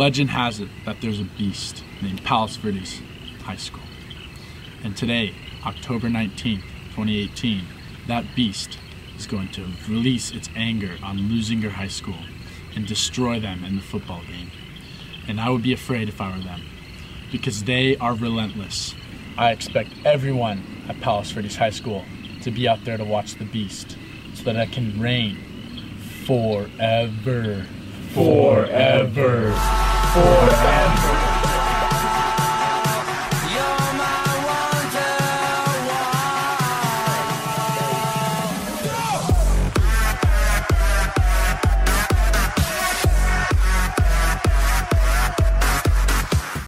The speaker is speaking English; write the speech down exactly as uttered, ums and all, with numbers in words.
Legend has it that there's a beast named Palos Verdes High School. And today, October nineteenth, twenty eighteen, that beast is going to release its anger on Losinger High School and destroy them in the football game. And I would be afraid if I were them, because they are relentless. I expect everyone at Palos Verdes High School to be out there to watch the beast so that it can reign forever. Forever. Forever.